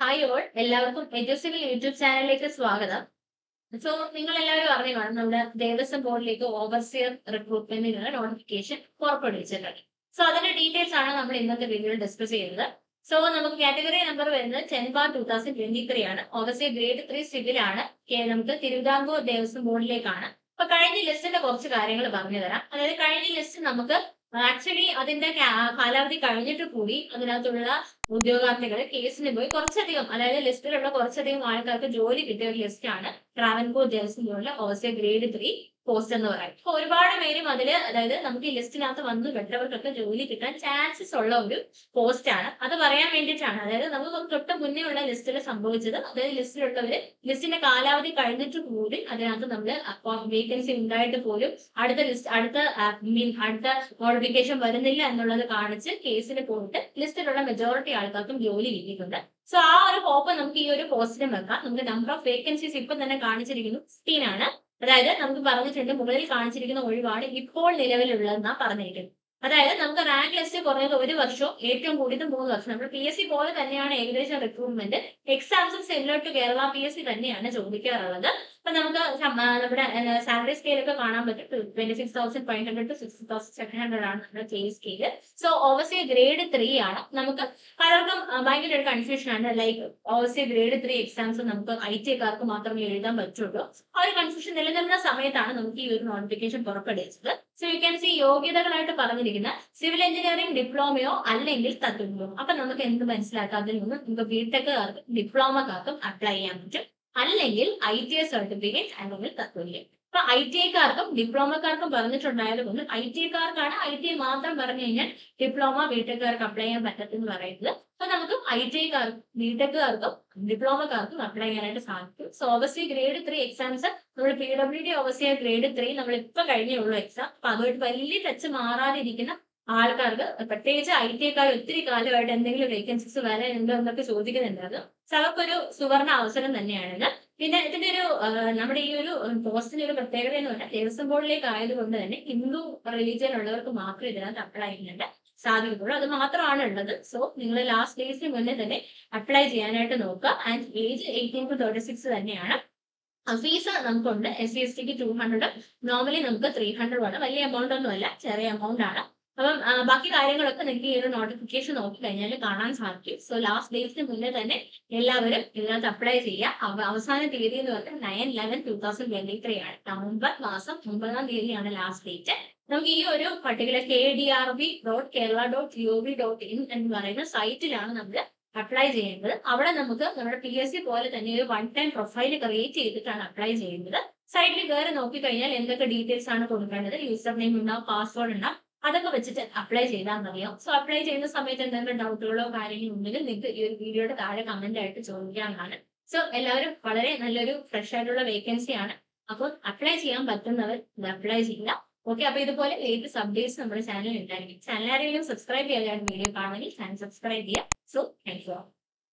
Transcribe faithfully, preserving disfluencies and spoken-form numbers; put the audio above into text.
Hi all, എല്ലാവർക്കും എഡ്യൂസിവിൽ YouTube ചാനലിലേക്ക് സ്വാഗതം. സോ നിങ്ങൾ എല്ലാവരും അറിഞ്ഞു കാണും നമ്മുടെ ദേവസ്വം ബോർഡിലേക്ക് ഓവർസിയർ റിക്രൂട്ട്മെന്റിനുള്ള നോട്ടിഫിക്കേഷൻ പുറപ്പെടുവിച്ചിട്ടുണ്ട്. സോ അതിന്റെ ഡീറ്റെയിൽസ് ആണ് നമ്മൾ ഇന്നത്തെ വീഡിയോയിൽ ഡിസ്കസ് ചെയ്യുന്നത്. സോ നമുക്ക് കാറ്റഗറി നമ്പർ വരുന്നത് ten bar two thousand twenty three ആണ്. ഓവർസിയർ ഗ്രേഡ് ത്രീ സിവിൽ ആണ്. നമുക്ക് തിരുവിതാംകൂർ ദേവസ്വം ബോർഡിലേക്കാണ്. അപ്പൊ കഴിഞ്ഞ ലിസ്റ്റിന്റെ കുറച്ച് കാര്യങ്ങൾ പറഞ്ഞു തരാം. അതായത് കഴിഞ്ഞ ലിസ്റ്റ് നമുക്ക് ആക്ച്വലി അതിന്റെ കാലാവധി കഴിഞ്ഞിട്ട് കൂടി അതിനകത്തുള്ള ഉദ്യോഗാർത്ഥികൾ കേസിന് പോയി കുറച്ചധികം, അതായത് ലിസ്റ്റിലുള്ള കുറച്ചധികം ആൾക്കാർക്ക് ജോലി കിട്ടിയ ഒരു ലിസ്റ്റാണ് ട്രാവൻകൂർ ദേവസ്വം ബോർഡിലെ ഓവർസിയർ ഗ്രേഡ് ത്രീ പോസ്റ്റ് എന്ന് പറയും. അപ്പൊ ഒരുപാട് പേരും അതില്, അതായത് നമുക്ക് ഈ ലിസ്റ്റിനകത്ത് വന്ന് പെട്ടവർക്കൊക്കെ ജോലി കിട്ടാൻ ചാൻസസ് ഉള്ള ഒരു പോസ്റ്റ് ആണ്. അത് പറയാൻ വേണ്ടിയിട്ടാണ്. അതായത് നമുക്ക് തൊട്ട് മുന്നേ ഉള്ള ലിസ്റ്റിൽ സംഭവിച്ചത്, അതായത് ലിസ്റ്റിലുള്ളവര് ലിസ്റ്റിന്റെ കാലാവധി കഴിഞ്ഞിട്ട് കൂടി അതിനകത്ത് നമ്മൾ വേക്കൻസി ഉണ്ടായിട്ട് പോലും അടുത്ത ലിസ്റ്റ് അടുത്ത മീൻ അടുത്ത നോട്ടിഫിക്കേഷൻ വരുന്നില്ല എന്നുള്ളത് കാണിച്ച് കേസിന് പോയിട്ട് ലിസ്റ്റിലുള്ള മെജോറിറ്റി ആൾക്കാർക്കും ജോലി കിട്ടിയിട്ടുണ്ട്. സോ ആ ഒരു ഹോപ്പ് നമുക്ക് ഈ ഒരു പോസ്റ്റിലും വെക്കാം. നമുക്ക് നമ്പർ ഓഫ് വേക്കൻസീസ് ഇപ്പം തന്നെ കാണിച്ചിരിക്കുന്നു സിക്സ്റ്റീൻ ആണ്. അതായത് നമുക്ക് പറഞ്ഞിട്ടുണ്ട് മുകളിൽ കാണിച്ചിരിക്കുന്ന ഒഴിവാണ് ഇപ്പോൾ നിലവിലുള്ളതെന്നാ പറഞ്ഞിരിക്കുന്നത്. അതായത് നമുക്ക് റാങ്ക് ലിസ്റ്റ് കുറഞ്ഞത് ഒരു വർഷവും ഏറ്റവും കൂടിയത് മൂന്ന് വർഷം. നമ്മൾ പി എസ് സി പോലെ തന്നെയാണ് ഏകദേശം റിക്രൂട്ട്മെന്റ്. എക്സാംസും similar to Kerala P S C തന്നെയാണ് ചോദിക്കാറുള്ളത്. അപ്പൊ നമുക്ക് നമ്മുടെ സാലറി സ്കെയിൽ ഒക്കെ കാണാൻ പറ്റും. Twenty six thousand five hundred to six thousand seven hundred ആണ് നമ്മുടെ pay scale. So overseer grade three ആണ്. നമുക്ക് പലർക്കും ഭയങ്കര ഒരു കൺഫ്യൂഷൻ ആണ്. Like overseer grade three exams നമുക്ക് ഐ ടി കാർക്ക് മാത്രമേ എഴുതാൻ പറ്റുള്ളൂ. ആ ഒരു കൺഫ്യൂഷൻ നിലനിന്ന സമയത്താണ് നമുക്ക് ഈ ഒരു നോട്ടിഫിക്കേഷൻ പുറപ്പെടുവിച്ചത്. സോ യു ക്യാൻ സി യോഗ്യതകളായിട്ട് പറഞ്ഞിരിക്കുന്ന സിവിൽ എഞ്ചിനീയറിംഗ് ഡിപ്ലോമയോ അല്ലെങ്കിൽ തത്തുല്യമോ. അപ്പൊ നമുക്ക് എന്ത് മനസ്സിലാക്കാം? അതിൽ നിന്ന് നമുക്ക് ബിടെക്കുകാർക്കും ഡിപ്ലോമക്കാർക്കും അപ്ലൈ ചെയ്യാൻ പറ്റും. അല്ലെങ്കിൽ ഐ ടി ഐ സർട്ടിഫിക്കറ്റ് അല്ലെങ്കിൽ തത്തുല്യം. അപ്പൊ ഐ ടി ഐക്കാർക്കും ഡിപ്ലോമക്കാർക്കും പറഞ്ഞിട്ടുണ്ടായതുകൊണ്ട് ഐ ടി ഐക്കാർക്കാണ് ഐ ടി ഐ മാത്രം പറഞ്ഞു കഴിഞ്ഞാൽ ഡിപ്ലോമ ബിടെക്കുകാർക്ക് അപ്ലൈ ചെയ്യാൻ പറ്റത്തെന്ന് പറയുന്നത്. അപ്പൊ നമുക്ക് ഐ ടി ഐക്കാർക്കും ബിടെക്കുകാർക്കും ഡിപ്ലോമക്കാർക്കും അപ്ലൈ ചെയ്യാനായിട്ട് സാധിക്കും. So overseer grade three exams നമ്മൾ P W D overseer grade three നമ്മൾ ഇപ്പൊ കഴിഞ്ഞേ ഉള്ളൂ എക്സാം. അപ്പൊ അതുമായിട്ട് വലിയ ടച്ച് മാറാതിരിക്കുന്ന ആൾക്കാർക്ക്, പ്രത്യേകിച്ച് ഐ ടി ഐക്കാർ ഒത്തിരി കാലമായിട്ട് എന്തെങ്കിലും വേക്കൻസീസ് വരാനുണ്ടോ എന്നൊക്കെ ചോദിക്കുന്നുണ്ടായിരുന്നു. സോ അവർക്കൊരു സുവർണ അവസരം തന്നെയാണിത്. പിന്നെ ഇതിന്റെ ഒരു നമ്മുടെ ഈ ഒരു പോസ്റ്റിന്റെ ഒരു പ്രത്യേകത എന്ന് പറഞ്ഞാൽ ദേവസ്വം ബോർഡിലേക്ക് ആയതുകൊണ്ട് തന്നെ ഹിന്ദു റിലീജിയൻ ഉള്ളവർക്ക് മാത്രമേ ഇതിനകത്ത് അപ്ലൈ ചെയ്യാനായിട്ട് സാധിക്കുള്ളൂ. അത് മാത്രമാണ് ഉള്ളത്. സോ നിങ്ങൾ ലാസ്റ്റ് ഡേയ്സിന് മുന്നേ തന്നെ അപ്ലൈ ചെയ്യാനായിട്ട് നോക്കുക. And age eighteen to thirty six തന്നെയാണ്. ഫീസ് നമുക്കുണ്ട്. എസ് സി എസ് ടിക്ക് ടു ഹൺഡ്രഡ്, നോർമലി നമുക്ക് ത്രീ ഹൺഡ്രഡ് ആണ്. വലിയ എമൗണ്ട് ഒന്നും അല്ല, ചെറിയ എമൗണ്ട് ആണ്. അപ്പം ബാക്കി കാര്യങ്ങളൊക്കെ നിങ്ങൾക്ക് ഈ ഒരു നോട്ടിഫിക്കേഷൻ നോക്കി കഴിഞ്ഞാൽ കാണാൻ സാധിക്കും. സോ ലാസ്റ്റ് ഡേറ്റ്സിന് മുന്നേ തന്നെ എല്ലാവരും ഇതിനകത്ത് അപ്ലൈ ചെയ്യുക. അവസാന തീയതി എന്ന് പറഞ്ഞാൽ nine eleven two thousand twenty three ആണ്. നവംബർ മാസം ഒമ്പതാം തീയതിയാണ് ലാസ്റ്റ് ഡേറ്റ്. നമുക്ക് ഈ ഒരു particular K D R B dot Kerala dot G O V dot in എന്ന് പറയുന്ന സൈറ്റിലാണ് നമ്മൾ അപ്ലൈ ചെയ്യുന്നത്. അവിടെ നമുക്ക് നമ്മുടെ പി എസ് സി പോലെ തന്നെ ഒരു വൺ ടൈം പ്രൊഫൈൽ ക്രിയേറ്റ് ചെയ്തിട്ടാണ് അപ്ലൈ ചെയ്യുന്നത്. സൈറ്റിൽ കയറി നോക്കിക്കഴിഞ്ഞാൽ എന്തൊക്കെ ഡീറ്റെയിൽസ് ആണ് കൊടുക്കേണ്ടത്, യൂസർ നെയിം ഉണ്ടാവും, പാസ്വേഡ് ഉണ്ടാവും, അതൊക്കെ വെച്ചിട്ട് അപ്ലൈ ചെയ്താൽ മതിയാവും. സോ അപ്ലൈ ചെയ്യുന്ന സമയത്ത് എന്തെങ്കിലും ഡൗട്ടുകളോ കാര്യങ്ങളോ ഉണ്ടെങ്കിൽ നിങ്ങൾക്ക് ഈ ഒരു വീഡിയോയുടെ താഴെ കമന്റ് ആയിട്ട് ചോദിക്കാവുന്നതാണ്. സോ എല്ലാവരും വളരെ നല്ലൊരു ഫ്രഷ് ആയിട്ടുള്ള വേക്കൻസി ആണ്. അപ്പോൾ അപ്ലൈ ചെയ്യാൻ പറ്റുന്നവർ ഇത് അപ്ലൈ ചെയ്യുക. ഓക്കെ, അപ്പൊ ഇതുപോലെ ലേറ്റസ്റ്റ് അപ്ഡേറ്റ്സ് നമ്മുടെ ചാനലിൽ ഉണ്ടായിരിക്കും. ചാനൽ ആരെങ്കിലും സബ്സ്ക്രൈബ് ചെയ്യാൻ വീഡിയോ കാണുമെങ്കിൽ ചാനൽ സബ്സ്ക്രൈബ് ചെയ്യുക. So thank U.